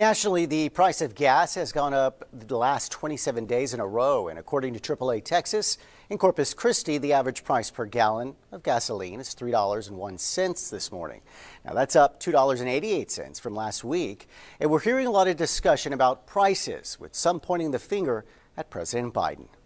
Nationally, the price of gas has gone up the last 27 days in a row, and according to AAA Texas, in Corpus Christi, the average price per gallon of gasoline is $3.01 this morning. Now that's up $2.88 from last week, and we're hearing a lot of discussion about prices, with some pointing the finger at President Biden.